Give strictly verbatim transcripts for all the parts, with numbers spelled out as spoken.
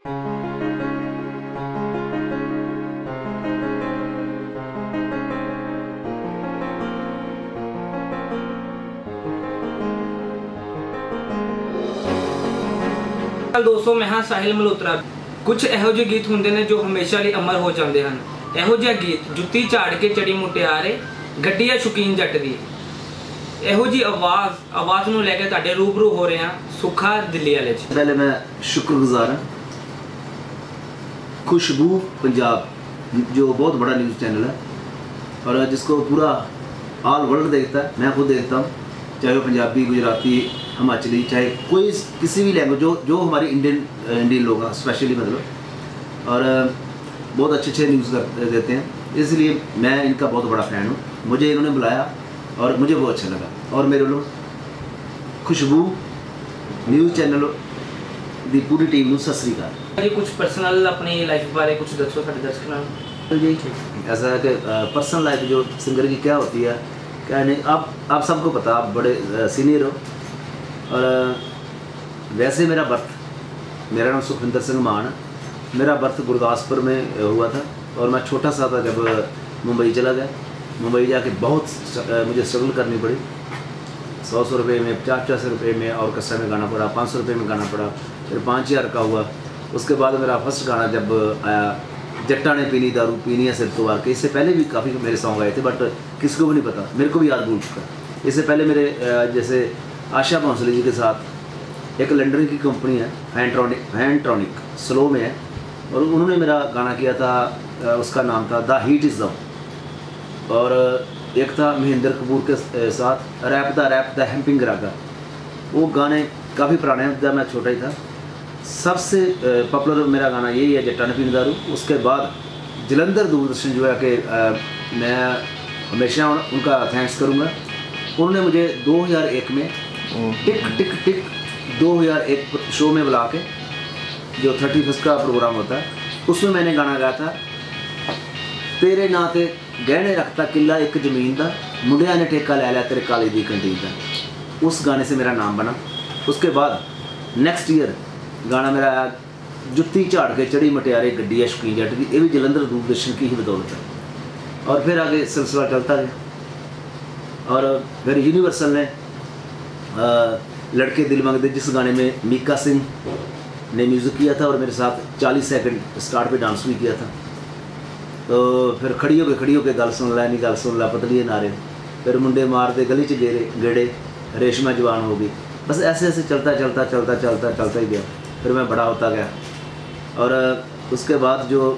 दोस्तों मैं हाँ साहिल मल्होत्रा। कुछ ਇਹੋ ਜਿਹੇ गीत होंगे ने जो हमेशा लिए अमर हो जाते हैं। ਇਹੋ ਜਿਹਾ गीत जुत्ती झाड़ के चढ़ी मुटियारे गड्डी है शौकीन जट दी। ਇਹੋ जी आवाज़ आवाज़ ਨੂੰ लेके ਤੁਹਾਡੇ रूबरू हो रहे हैं सुखा दिल्ली वाले। पहले मैं शुक्रगुजार हाँ खुशबू पंजाब, जो बहुत बड़ा न्यूज़ चैनल है और जिसको पूरा ऑल वर्ल्ड देखता है। मैं खुद देखता हूँ, चाहे वो पंजाबी, गुजराती, हिमाचली, चाहे कोई किसी भी लैंग्वेज, जो जो हमारे इंडियन इंडियन लोग हैं स्पेशली, मतलब, और बहुत अच्छे अच्छे न्यूज़ कर देते हैं। इसलिए मैं इनका बहुत बड़ा फ़ैन हूँ। मुझे इन्होंने बुलाया और मुझे बहुत अच्छा लगा। और मेरे लोग खुशबू न्यूज़ चैनल की पूरी टीम को सत श्री अकाल जी। कुछ पर्सनल अपनी लाइफ बारे कुछ दसो साडे दर्शकों जी। ऐसा है कि पर्सनल लाइफ जो सिंगर की क्या होती है क्या नहीं, आप आप सबको पता, आप बड़े सीनियर हो। और वैसे मेरा बर्थ, मेरा नाम सुखविंदर सिंह मान, मेरा बर्थ गुरदासपुर में हुआ था और मैं छोटा सा था जब मुंबई चला गया। मुंबई जाके बहुत मुझे स्ट्रगल करनी पड़ी। सौ सौ रुपये में, पचास पचास रुपये में ऑर्केस्ट्रा में गाना पड़ा, पाँच सौ रुपये में गाना पड़ा, फिर पाँच हज़ार का हुआ। उसके बाद मेरा फर्स्ट गाना जब आया, जट्टा ने पीनी दारू पीनी है सिर तो वार के। इससे पहले भी काफ़ी मेरे सॉन्ग आए थे बट किसी को भी नहीं पता, मेरे को भी याद भूल चुका। इससे पहले मेरे जैसे आशा भोंसले जी के साथ एक लंदन की कंपनी है हैंड्रॉनिक हैंड्रॉनिक स्लो में है, और उन्होंने मेरा गाना किया था, उसका नाम था द हीट इज़ द। और एक था महेंद्र कपूर के साथ रैप द रैप द हेम्पिंग रागा। वो गाने काफ़ी पुराने हैं, जब मैं छोटा ही था। सबसे पॉपुलर मेरा गाना यही है, जट्टा ने पीनी दारू। उसके बाद जलंधर दूरदर्शन जो है कि मैं हमेशा उनका थैंक्स करूँगा। उन्होंने मुझे दो हज़ार एक में टिक टिक टिक दो हज़ार एक शो में बुला के, जो थर्टी फर्स्ट का प्रोग्राम होता है, उसमें मैंने गाना गाया था, तेरे नां ते गहने रखता किला एक जमीन का, मुंडिया ने ठेका ले लिया तेरे काले दी कंटीन का। उस गाने से मेरा नाम बना। उसके बाद नेक्स्ट ईयर गाना मेरा आया, जुत्ती झाड़ के चढ़ी मटियारे गड्डी है शौकीन जट दी। ये भी जलंधर दूरदर्शन की ही बदौलत है। और फिर आगे सिलसिला चलता गया। और फिर यूनिवर्सल ने आ, लड़के दिल मांगते, जिस गाने में मीका सिंह ने म्यूज़िक किया था और मेरे साथ चालीस सेकंड स्टार्ट पे डांस भी किया था। तो फिर खड़ी हो के खड़ी हो के गल सुन लै, नहीं गल सुन ला, पतली नारे, फिर मुंडे मारते गली च गेरे गेड़े, रेशमा जवान हो गई। बस ऐसे ऐसे चलता चलता चलता चलता चलता ही गया। फिर मैं बड़ा होता गया। और उसके बाद जो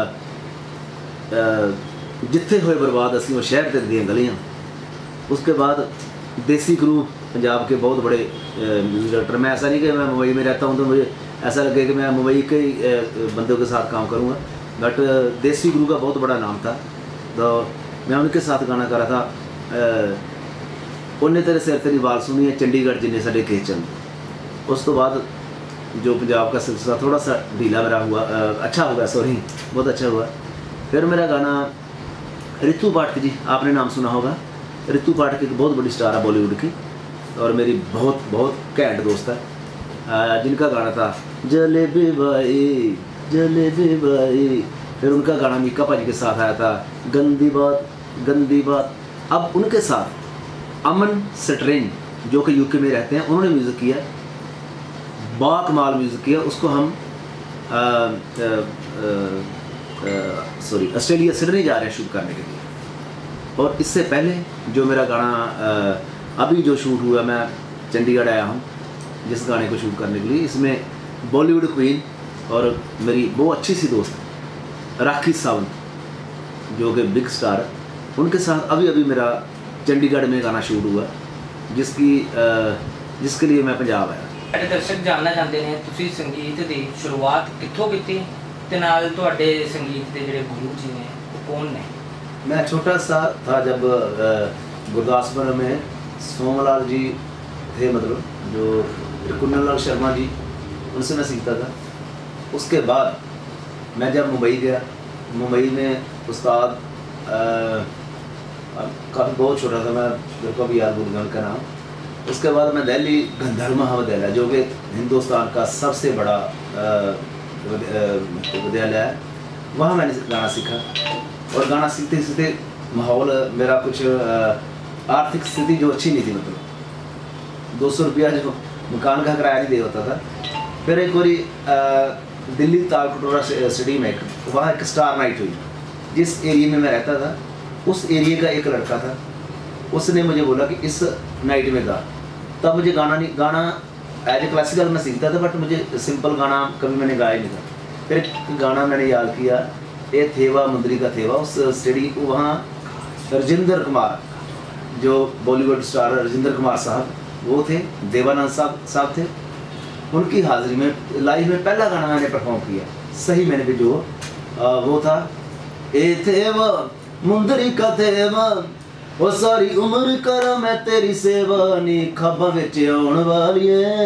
जिथे हुए बर्बाद असी वो शहर तक दी गलियाँ। उसके बाद देसी ग्रुप पंजाब के बहुत बड़े म्यूजिक डायरेक्टर। मैं ऐसा नहीं कि मैं मुंबई में रहता हूँ तो मुझे ऐसा लगे कि मैं मुंबई के ही बंदों के साथ काम करूँगा, बट देसी गुरु का बहुत बड़ा नाम था। तो मैं उनके साथ गाना कर रहा था, उन्हें तेरे सिर तेरी बाल सुनी है चंडीगढ़ जिन्हें साढ़े केस चंद। उस तो बाद जो पंजाब का सिलसिला थोड़ा सा ढीला मेरा हुआ, अच्छा हुआ, सॉरी बहुत अच्छा हुआ। फिर मेरा गाना रितु पाठक जी, आपने नाम सुना होगा। रितु पाठक एक बहुत बड़ी स्टार है बॉलीवुड की और मेरी बहुत बहुत घैंट दोस्त है, जिनका गाना था जलेबी बाई जलेबी बाई। फिर उनका गाना मीका भाजी के साथ आया था, गंदी बात गंदी बात। अब उनके साथ अमन स्ट्रेन जो कि यूके में रहते हैं, उन्होंने म्यूज़िक किया, बाकमाल म्यूज़िक किया। उसको हम सॉरी ऑस्ट्रेलिया सिडनी जा रहे हैं शूट करने के लिए। और इससे पहले जो मेरा गाना आ, अभी जो शूट हुआ, मैं चंडीगढ़ आया हूँ जिस गाने को शूट करने के लिए। इसमें बॉलीवुड क्वीन और मेरी बहुत अच्छी सी दोस्त राखी सावंत जो कि बिग स्टार है, उनके साथ अभी अभी मेरा चंडीगढ़ में गाना शूट हुआ, जिसकी जिसके लिए मैं पंजाब आया। दर्शक जानना चाहते हैं तुसी संगीत की शुरुआत कित्थों की ते नाल तुहाडे संगीत के जिहड़े गुरु जी ने कौन ने? मैं छोटा सा था जब गुरदासपुर में सोमलाल जी थे, मतलब जो कुन्नल लाल शर्मा जी, उनसे मैं सीखता था। उसके बाद मैं जब मुंबई गया, मुंबई में उस्ताद काफ़ी बहुत छोटा था मैं, मेरे को भी याद भूल गया उनका नाम। उसके बाद मैं दिल्ली गंधर्व महाविद्यालय जो कि हिंदुस्तान का सबसे बड़ा विद्यालय है, वहाँ मैंने गाना सीखा। और गाना सीखते सीखते माहौल मेरा कुछ आर्थिक स्थिति जो अच्छी नहीं थी, मतलब दो सौ रुपया जो मकान का किराया नहीं दे होता था। फिर एक बारी दिल्ली ताल कटोरा स्टेडियम है, वहाँ एक स्टार नाइट हुई। जिस एरिया में मैं रहता था उस एरिया का एक लड़का था, उसने मुझे बोला कि इस नाइट में गा। तब मुझे गाना नहीं गाना एज ए क्लासिकल मैं सीखता था, बट मुझे सिंपल गाना कभी मैंने गाया नहीं था। फिर एक गाना मैंने याद किया, ये थेवा मुंदरी का थेवा। उस स्टेडियम वहाँ राजेंद्र कुमार, जो बॉलीवुड स्टार राजेंद्र कुमार साहब वो थे, देवानंद साहब साहब थे, उनकी हाज़िरी में लाइव में पहला गाना मैंने परफॉर्म किया। सही मैंने भी जो आ, वो था, ए थेवा मुंदरी का थेवा, वो सारी उम्र करा मैं तेरी सेवा, नी खाबा विच आउण वाली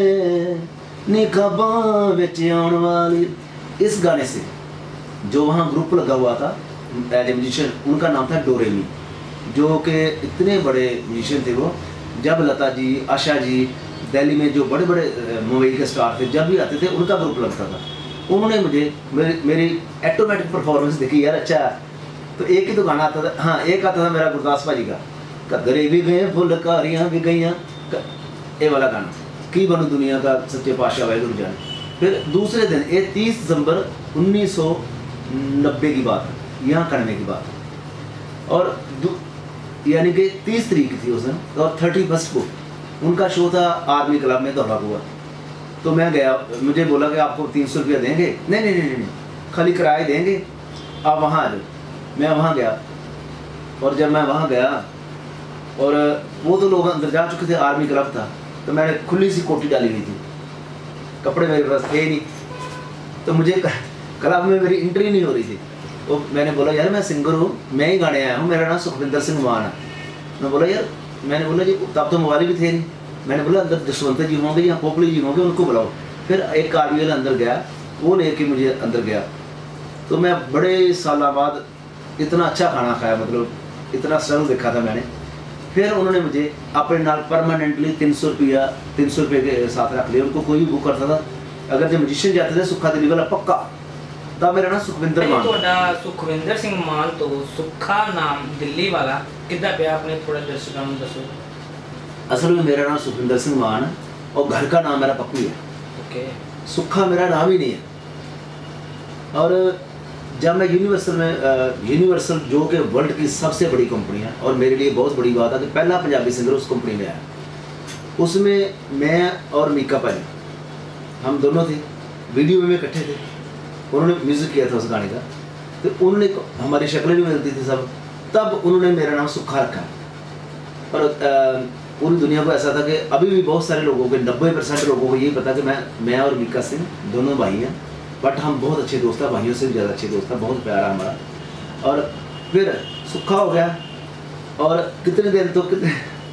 नी खाबा विच आउण वाली। इस गाने से जो वहाँ ग्रुप लगा हुआ था एज ए म्यूजिशियन, उनका नाम था डोरेमी, जो कि इतने बड़े म्यूजिशियन थे वो। जब लता जी, आशा जी, दिल्ली में जो बड़े बड़े मूवी के स्टार थे, जब भी आते थे उनका ग्रुप लगता था। उन्होंने मुझे मेरी मेरी ऑटोमेटिक परफॉर्मेंस देखी, यार अच्छा। तो एक ही तो गाना आता था, हाँ एक आता था मेरा गुरदास भाजी का, कदरे भी गए फुलकारियाँ भी गई, ये वाला गाना, की बनू दुनिया का सच्चे पातशाह वाहिगुरू जाने। फिर दूसरे दिन, ये तीस दिसंबर उन्नीस सौ नब्बे की बात है, यहाँ करने की बात है। और यानी कि तीस तारीख थी उस दिन, और थर्टी फर्स्ट को उनका शो था आर्मी क्लब में दौरा हुआ। तो मैं गया, मुझे बोला कि आपको तीन सौ रुपया देंगे। नहीं नहीं नहीं नहीं खाली किराए देंगे, आप वहाँ आ जाओ। मैं वहाँ गया, और जब मैं वहाँ गया और वो तो लोग अंदर जा चुके थे, आर्मी क्लब था, तो मैंने खुली सी कोटी डाली हुई थी, कपड़े मेरे पास थे नहीं। तो मुझे क्लब में मेरी एंट्री नहीं हो रही थी। तो मैंने बोला यार मैं सिंगर हूँ, मैं ही गाने आया हूँ, मेरा नाम सुखविंदर सिंह मान है। मैं बोला यार, मैंने बोला जी तब तो मोबाइल भी थे नहीं। मैंने बोला अंदर जसवंत जी होंगे या पोपली जी होंगे, उनको बुलाओ। फिर एक आर्मी वाला अंदर गया, वो लेके मुझे अंदर गया। तो मैं बड़े साल बाद इतना अच्छा खाना खाया, मतलब इतना स्ट्रगल देखा था मैंने। फिर उन्होंने मुझे अपने नाल परमानेंटली तीन सौ रुपया तीन सौ रुपये के साथ रख लिया। उनको कोई भी बुक करता था, अगर जो म्यूजिशियन जाते थे सुखा दिल्ली वाला पक्का, तब मेरा नाम सुखविंदर मान। ਤੁਹਾਡਾ ਸੁਖਵਿੰਦਰ ਸਿੰਘ ਮਾਨ ਤੋਂ ਸੁੱਖਾ ਨਾਮ ਦਿੱਲੀ ਵਾਲਾ ਕਿੱਦਾਂ ਪਿਆ, ਆਪਣੇ ਥੋੜਾ ਦਰਸ਼ਕਾਂ ਨੂੰ ਦੱਸੋ। असल में मेरा नाम सुखविंदर सिंह मान है, और घर का नाम मेरा पप्पू है। ओके, सुखा मेरा नाम ही नहीं है। और जब मैं यूनिवर्सल में यूनिवर्सल जो कि वर्ल्ड की सबसे बड़ी कंपनी है, और मेरे लिए बहुत बड़ी बात है कि पहला पंजाबी सिंगर उस कंपनी में आया, उसमें मैं और मीका भाई हम दोनों थे, वीडियो में इकट्ठे थे। उन्होंने म्यूज़िक किया था उस गाने का, तो उन्होंने हमारी शक्लें भी मिलती थी सब, तब उन्होंने मेरा नाम सुखा रखा। और पूरी दुनिया को ऐसा था कि अभी भी बहुत सारे लोगों के नब्बे परसेंट लोगों को यही पता कि मैं मैं और मीका सिंह दोनों भाई हैं, बट हम बहुत अच्छे दोस्त हैं, भाइयों से भी ज़्यादा अच्छे दोस्त हैं, बहुत प्यारा हमारा। और फिर सुखा हो गया, और कितने दिन तो कितने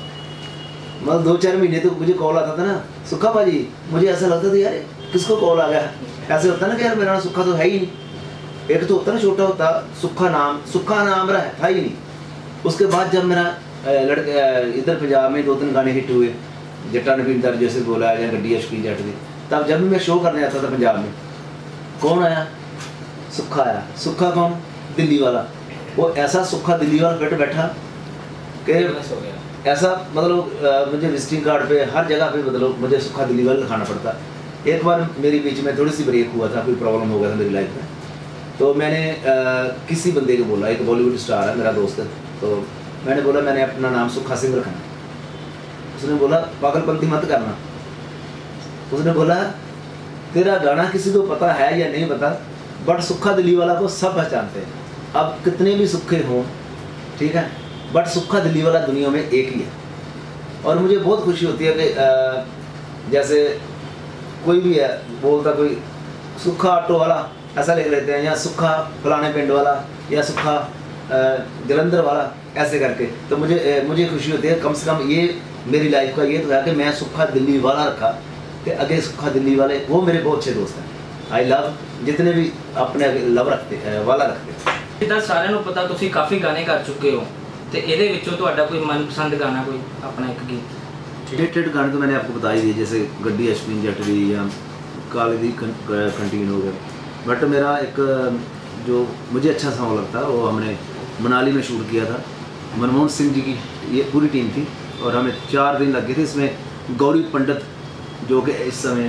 मतलब दो चार महीने तो मुझे कॉल आता था ना, सुखा भाजी, मुझे ऐसा लगता था यार किसको कॉल आ गया। ऐसे होता ना कि यार मेरा नाम सुखा तो है ही नहीं। एक तो होता ना छोटा होता सुखा नाम, सुखा नाम रहा था ही नहीं। उसके बाद जब मेरा लड़के इधर पंजाब में दो तीन गाने हिट हुए, जट्टा नवीनदार जैसे बोला या गड्डी अशकी जट दी, तब जब भी मैं शो करने आता था पंजाब में, कौन आया? सुखा आया। सुखा कौन? दिल्ली वाला। वो ऐसा सुखा दिल्ली वाला फिट बैठा कि ऐसा मतलब मुझे विजिटिंग कार्ड पे हर जगह पे मतलब मुझे सुखा दिल्ली वाला लिखाना पड़ता। एक बार मेरी बीच में थोड़ी सी ब्रेक हुआ था, कोई प्रॉब्लम हो गया था मेरी लाइफ में, तो मैंने आ, किसी बंदे को बोला, एक बॉलीवुड स्टार है मेरा दोस्त है, तो मैंने बोला मैंने अपना नाम सुखा सिंह रखना। उसने बोला पागलपंती मत करना। उसने बोला तेरा गाना किसी को पता है या नहीं पता, बट सुखा दिल्ली वाला को सब पहचानते हैं। अब कितने भी सुखे हों, ठीक है, बट सुखा दिल्ली वाला दुनिया में एक ही है। और मुझे बहुत खुशी होती है कि जैसे कोई भी है बोलता, कोई सुखा ऑटो वाला ऐसा लिख लेते हैं, या सुखा फलाने पिंड वाला, या सुखा जलंधर वाला, ऐसे करके। तो मुझे मुझे खुशी होती है, कम से कम ये मेरी लाइफ का ये तो है कि मैं सुखा दिल्ली वाला रखा, कि अगे सुखा दिल्ली वाले वो मेरे बहुत अच्छे दोस्त हैं। आई लव जितने भी अपने लव रखते वाला रखते। जिदा सारे ਨੂੰ पता ਤੁਸੀਂ काफ़ी गाने कर चुके हो, तो ਇਹਦੇ ਵਿੱਚੋਂ ਤੁਹਾਡਾ कोई मनपसंद गाना कोई अपना एक गीत? रिलेटेड गाने तो मैंने आपको बता ही दिए, जैसे गड्डी अश्विन जट दी, या काले दी कंटीन हो गया, बट मेरा एक जो मुझे अच्छा सॉन्ग लगता है वो हमने मनाली में शूट किया था। मनमोहन सिंह जी की ये पूरी टीम थी और हमें चार दिन लगे थे। इसमें गौरी पंडित जो कि इस समय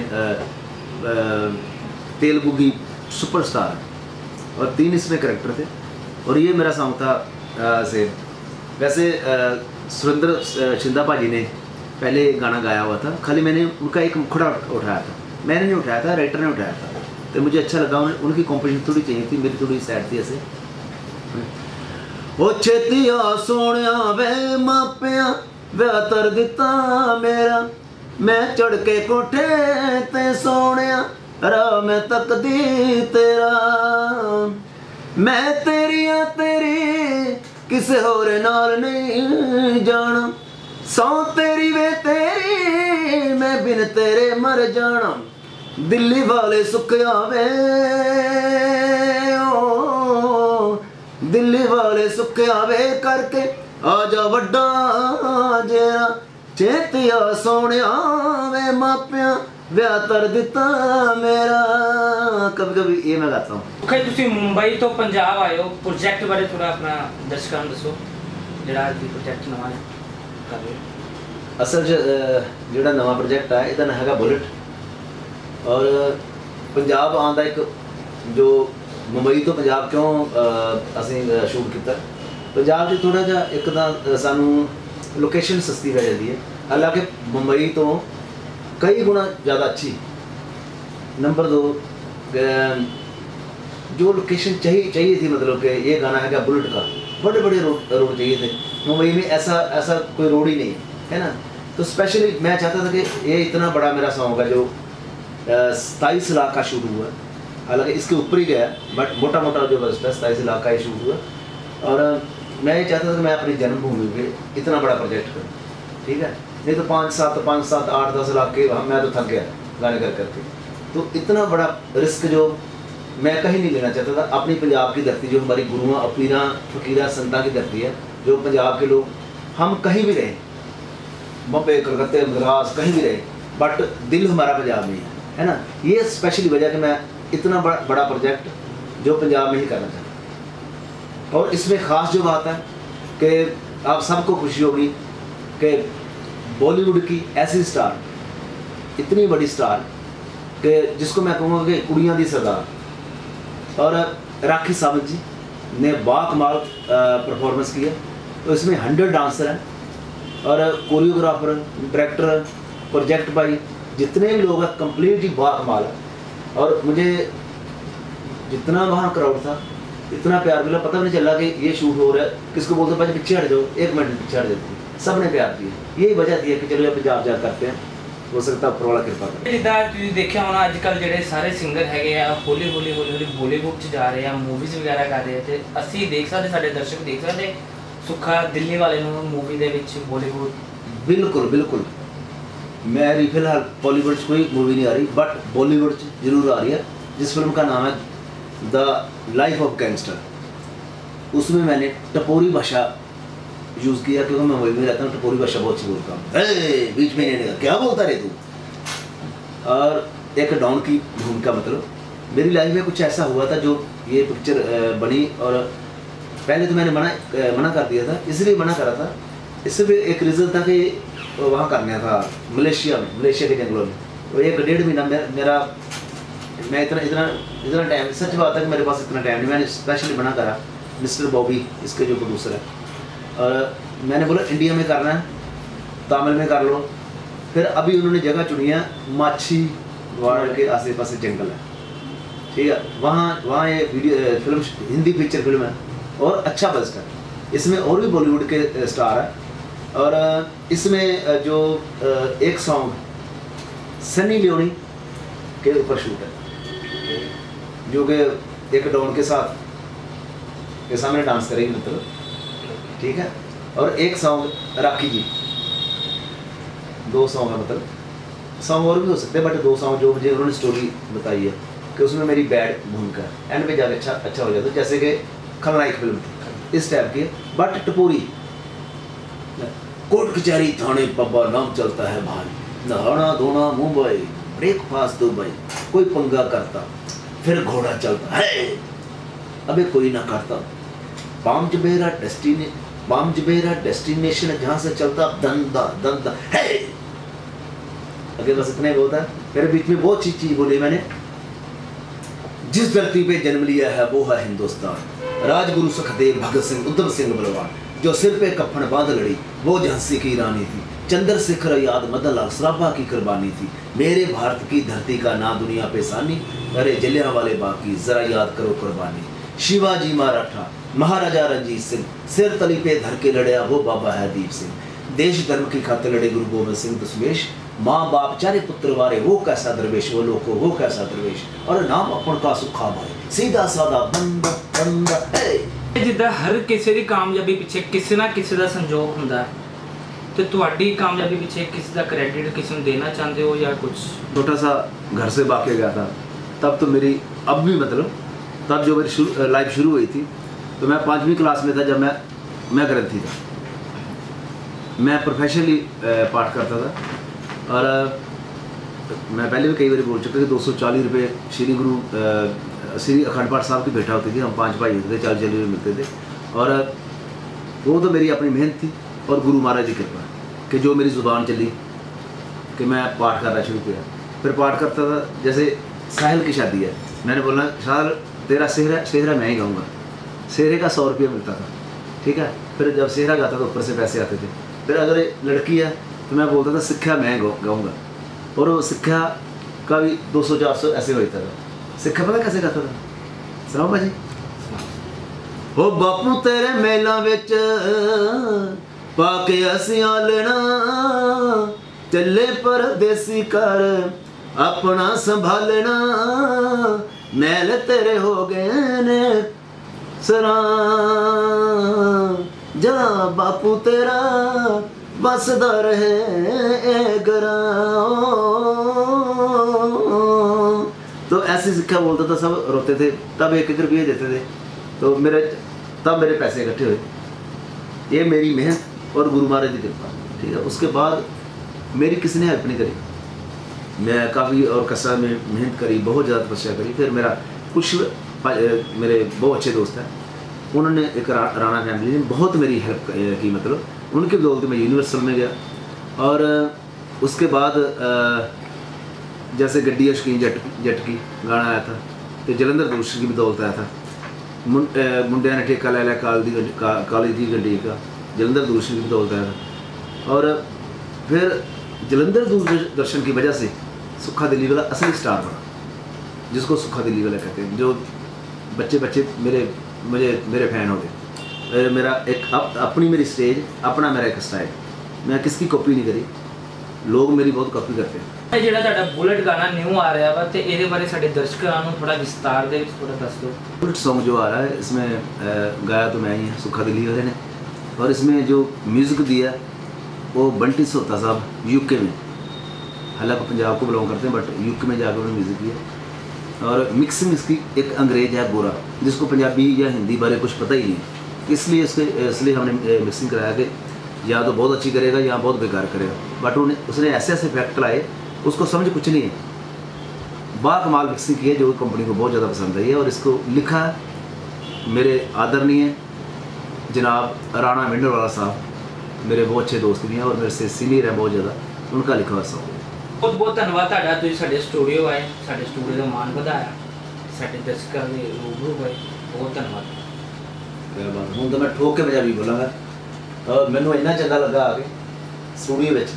तेलुगु की सुपरस्टार है और तीन इसमें कैरेक्टर थे और ये मेरा सॉन्ग था। आ, से वैसे सुरेंद्र शिंदा भाजी ने पहले गाना गाया हुआ था, खाली मैंने उनका एक मुखड़ा उठाया था, मैंने नहीं उठाया था, राइटर ने उठाया था। तो मुझे अच्छा लगा, उनकी कॉम्पोजिशन थोड़ी चाहिए थी, मेरी थोड़ी सैड थी ऐसे। ओ छेतिया सोनिया वे मापिया व्याह तर दिता मेरा, मैं चढ़ के कोठे ते सोनिया राह मैं तकदी तेरा, मैं तेरिया तेरी किसे होर नाल नहीं जाना, सौ तेरी वे तेरी मैं बिन तेरे मर जाना, दिल्ली वाले सुख आवे ओ दिल्ली वाले सुख आवे करके आजा वड्डा जेरा, चेतिया सोनिया वे मापिया व्याह तर दिता मेरा। कभी कभी ये मैं गाता हूँ। ओके, तुसी मुंबई तो पंजाब आए हो, प्रोजेक्ट बारे थोड़ा अपना दर्शकों को दसो ਜਿਹੜਾ ਅੱਜ प्रोजेक्ट नवा कर रहे हो। असल ਜਿਹੜਾ नवा प्रोजेक्ट है ਇਹਦਾ नाम हैगा बुलेट और पंजाब आने का एक जो मुंबई तो पंजाब क्यों असीं शूट किया, पंजाब च थोड़ा जिहा एक तां सानू लोकेशन सस्ती पै जाती है, हालांकि मुंबई तो कई गुना ज़्यादा अच्छी। नंबर दो जो लोकेशन चाहिए चाहिए थी, मतलब कि ये गाना है बुलेट का, बड़े बड़े रोड रोड चाहिए थे। मुंबई में ऐसा ऐसा कोई रोड ही नहीं है ना, तो स्पेशली मैं चाहता था कि ये इतना बड़ा मेरा सॉन्ग है जो सताईस लाख का शूट हुआ, हालांकि इसके ऊपर ही गया, बट मोटा मोटा जो बजट है सताईस लाख का ही शूट हुआ। और मैं ये चाहता था कि मैं अपनी जन्मभूमि पे इतना बड़ा प्रोजेक्ट करूँ, ठीक है, नहीं तो पाँच सात पाँच सात आठ दस लाख के मैं तो थक गया गाने कर करके। तो इतना बड़ा रिस्क जो मैं कहीं नहीं लेना चाहता था। अपनी पंजाब की धरती जो हमारी गुरुआं अपीरा फकीरा संतां की धरती है, जो पंजाब के लोग हम कहीं भी रहे, बम्बे कलकत्ते मद्रास कहीं भी रहे, बट दिल हमारा पंजाब में है ना। ये स्पेशली वजह कि मैं इतना बड़ा बड़ा प्रोजेक्ट जो पंजाब में ही करना चाहता। और इसमें ख़ास जो बात है कि आप सबको खुशी होगी कि बॉलीवुड की ऐसी स्टार, इतनी बड़ी स्टार कि जिसको मैं कहूँगा कि कुड़ियाँ दी सरदार, और राखी सावंत जी ने बाकमाल परफॉर्मेंस की है। तो इसमें हंड्रेड डांसर हैं और कोरियोग्राफर, डायरेक्टर, प्रोजेक्ट भाई, जितने भी लोग हैं कम्प्लीटली बाकमाल है। और मुझे जितना वहाँ क्राउड था इतना प्यार मिला, पता नहीं चला कि ये शूट हो रहा है, किसको बोलते भाई पीछे हट जाओ, एक मिनट पीछे हट जाती है, सब ने प्यार दिया। यही वजह थी कि चलो पंजाब जा करते हैं, हो सकता है ऊपर वाला कृपा करे। जिद्दां तुसीं देखिया होना अजकल ਜਿਹੜੇ ਸਾਰੇ ਸਿੰਗਰ ਹੈਗੇ ਆ ਹੌਲੀ ਹੌਲੀ ਹੌਲੀ ਹੌਲੀ ਬਾਲੀਵੁੱਡ 'ਚ ਜਾ ਰਹੇ ਆ, ਮੂਵੀਜ਼ ਵਗੈਰਾ ਕਰ ਰਹੇ ਤੇ ਅਸੀਂ ਦੇਖ ਸਕਦੇ, ਸਾਡੇ ਦਰਸ਼ਕ ਦੇਖ ਸਕਦੇ ਸੁੱਖਾ ਦਿੱਲੀ ਵਾਲੇ ਨੂੰ ਮੂਵੀ ਦੇ ਵਿੱਚ ਬਾਲੀਵੁੱਡ। बिल्कुल बिल्कुल, मेरी फिलहाल बॉलीवुड कोई मूवी नहीं आ रही, बट बॉलीवुड जरूर आ रही है, जिस फिल्म का नाम है द लाइफ ऑफ गैंगस्टर। उसमें मैंने टपोरी भाषा यूज़ किया, क्योंकि मैं मुंबई में रहता हूँ, टपोरी भाषा बहुत सी बोलता हूँ, बीच में नहीं, क्या बोलता रहे तू। और एक डॉन की भूमिका, मतलब मेरी लाइफ में कुछ ऐसा हुआ था जो ये पिक्चर बनी। और पहले तो मैंने मना मना कर दिया था, इसलिए मना करा था, इससे भी एक रीज़न था कि वहाँ करना था मलेशिया में, मलेशिया के जंगलों में। तो एक डेढ़ महीना मेरा मैं इतना इतना इतना टाइम, सच बात है कि मेरे पास इतना टाइम नहीं, मैंने स्पेशली मना करा मिस्टर बॉबी, इसके जो प्रोड्यूसर है, और मैंने बोला इंडिया में करना है, तमिल में कर लो। फिर अभी उन्होंने जगह चुनी है माछी वाड़ के आसे पास जंगल है, ठीक है, वहाँ वहाँ ये video film Hindi picture film है और अच्छा बजट है। इसमें और भी बॉलीवुड के स्टार है, और इसमें जो एक सॉन्ग सनी लियोनी के ऊपर शूट है, जो कि एक डॉन के साथ के सामने डांस करेगी, मतलब ठीक है। और एक सॉन्ग राखी जी, दो सॉन्ग है, मतलब सॉन्ग और भी हो सकते हैं, बट दो सॉन्ग जो मुझे उन्होंने स्टोरी बताई है कि उसमें मेरी बैड भूमिका है, एंड पे जाकर अच्छा अच्छा हो जाता है, जैसे कि खलनायक फिल्म थी इस टाइप की। बट टपोरी, कोर्ट कचहरी थाने पब्बा नाम चलता है भाई, नहाना धोना मुंबई, ब्रेकफास्ट दुबई, कोई पंगा करता फिर घोड़ा चलता है, अबे कोई ना करता, पाम जबेरा डेस्टिने पाम जबेरा डेस्टिनेशन है जहाँ से चलता दंदा दंदा है। अगे बस इतना ही होता है। फिर बीच में बहुत चीज चीज बोली मैंने, जिस धरती पे जन्म लिया है वो है हिंदुस्तान, राजगुरु सुखदेव भगत सिंह उधम सिंह बलवान, जो सिर पे कफन बांध लड़ी वो झांसी की रानी थी, चंद्रशेखर याद मदन लाल सराबा की कुर्बानी थी, मेरे भारत की धरती का ना दुनिया पे सानी, अरे जलियांवाले बाग की जरा याद करो कुर्बानी, शिवाजी मराठा महाराजा रंजीत सिंह, सिर तली पे धर के लड़या वो बाबा है दीप सिंह, देश धर्म की खातिर लड़े गुरु गोविंद सिंह दशमेश, माँ बाप चारे पुत्र वारे वो कैसा दरवेश, वो लोको वो कैसा दरवेश, और नाम अपन का सुखा भाई सीधा सादा बंदा बंदा है। जिद्दां हर किसी की कामयाबी पिछे किसी ना किसी का संजोग हुंदा है, तो तुहाडी कामयाबी पिछे किसी का क्रेडिट किसी को देना चाहते हो या कुछ? छोटा सा घर से भाग गया था तब, तो मेरी अब भी मतलब तब जो मेरी शुरू लाइफ शुरू हुई थी, तो मैं पाँचवीं क्लास में था जब मैं मैं ग्रंथी था, मैं प्रोफेशनली पाठ करता था। और मैं पहले भी कई बार बोल चुका कि दो सौ चालीस रुपये श्री गुरु श्री अखंड पाठ साहब की भेंट होती थी, हम पांच भाई होते थे, चालीस चालीस रुपये मिलते थे। और वो तो मेरी अपनी मेहनत थी और गुरु महाराज की कृपा कि जो मेरी ज़ुबान चली कि मैं पाठ करना शुरू किया। फिर पाठ करता था, जैसे साहिल की शादी है, मैंने बोला साहिल तेरा सेहरा सेहरा मैं ही गाऊँगा, सेहरे का सौ रुपया मिलता था, ठीक है। फिर जब सेहरा गाता तो ऊपर से पैसे आते थे। फिर अगर लड़की है तो मैं बोलता था सिक्ख्या मैं गाऊँगा, और वो सिक्ख्या का भी दो सौ चार सौ ऐसे होता था। सिक्ख्या पता कैसे गाता था, सुनाओ भाजी। हो बापू तेरे मेला विच पाके असियां लेना, चले परदेसी कर अपना संभालना, मैल तेरे हो गए ने सरा, जा बापू तेरा बसदा रहे गरा। तो ऐसी सिक्खा बोलता था, सब रोते थे। तब एक एक रुपये देते थे, तो मेरे तब मेरे पैसे इकट्ठे हुए। ये मेरी मेहनत और गुरु महाराज की कृपा, ठीक है। उसके बाद मेरी किसी ने हेल्प नहीं करी, मैं काफ़ी और कसरत में मेहनत करी, बहुत ज़्यादा तपस्या करी। फिर मेरा कुछ मेरे बहुत अच्छे दोस्त हैं, उन्होंने एक रा, राणा फैमिली ने बहुत मेरी हेल्प की, मतलब उनके बदौलत मैं यूनिवर्सल में गया। और उसके बाद जैसे गड्डी शकीन जट जट की गाना आया था, तो जलंधर दूसरी की बदौलत आया था। मुंडिया ने ठेका लै लिया काल दी का, काली दी गड्डी का, जलंधर दूसरी की बदौलत आया था। और फिर जलंधर दूरदर्शन की वजह से सुखा दिल्ली वाला असली स्टार बना, जिसको सुखा दिल्ली वाला कहते हैं। जो बच्चे बच्चे मेरे मुझे मेरे फैन हो गए। मेरा एक अप, अपनी मेरी स्टेज, अपना मेरा एक स्टाइल, मैं किसकी कॉपी नहीं करी, लोग मेरी बहुत कॉपी करते हैं। ਜਿਹੜਾ ਤੁਹਾਡਾ बुलेट गाना न्यू आ रहा है, तो ये बारे साढ़े दर्शकों को थोड़ा विस्तार दे थोड़ा दस दो। बुलेट सॉन्ग जो आ रहा है, इसमें गाया तो मैं ही है, सुखा दिल्ली वाले ने, और इसमें जो म्यूज़िक दिया वो बंटी सोता साहब यूके में, हालांकि पंजाब को बिलोंग करते हैं बट यूके में जाकर उन्होंने म्यूज़िक किया। और मिक्सिंग इसकी एक अंग्रेज है गोरा, जिसको पंजाबी या हिंदी बारे कुछ पता ही नहीं, इसलिए इसके इसलिए हमने मिक्सिंग कराया कि या तो बहुत अच्छी करेगा या बहुत बेकार करेगा। बट उन्हें उसने ऐसे ऐसे फैक्ट लाए, उसको समझ कुछ नहीं है। बाकमाल मिक्सिंग की है जो कंपनी को बहुत ज़्यादा पसंद आई है। और इसको लिखा मेरे आदरणीय जनाब राणा मिंडरवाला साहब, मेरे बहुत अच्छे दोस्त भी हैं और मेरे से सीनियर हैं बहुत ज़्यादा, उनका लिखा हुआ सॉन्ग। बहुत बहुत धन्यवाद ਤੁਹਾਡਾ, ਤੁਸੀਂ ਸਾਡੇ स्टूडियो आए, ਸਾਡੇ स्टूडियो ਦਾ ਮਾਣ ਵਧਾਇਆ, ਸਾਡੇ ਦਰਸ਼ਕਾਂ ਦੇ ਰੂਬਰੂ ਹੋਏ, बहुत धन्यवाद। क्या बात, हूँ तो मैं ठोक के पंजाबी बोलांगा। और मैनू इन्ना चंगा लगा आके स्टूडियो विच,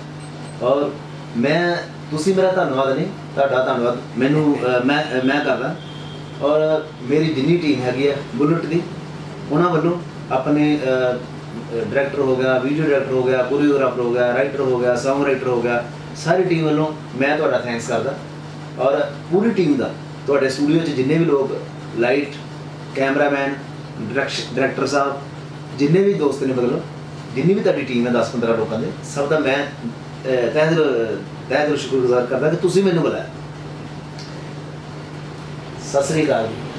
और मैं तुसी मेरा धन्यवाद नहीं, ਤੁਹਾਡਾ धन्यवाद मैनू मैं मैं करदा। और मेरी जिन्नी टीम हैगी है बुलेट दी, उन्हां वल्लों अपने डायरैक्टर हो गया, वीडियो डायरैक्टर हो गया, कोरियोग्राफर हो गया, राइटर हो गया, सॉन्ग राइटर हो गया, सारी टीम वालों मैं तुहाडा थैंक्स करदा। और पूरी टीम का तुहाडे स्टूडियो च जिन्ने भी लोग, लाइट, कैमरामैन, डायरैक्शन डायरैक्टर साहब, जिन्ने भी दोस्त ने, मतलब जिन्नी भी तुहाडी टीम है दस पंद्रह लोगों के, सब का मैं तहे दिल तहे दिल शुक्रगुजार करदा कि तुसीं मैनूं बुलाया। सत श्री अकाल जी।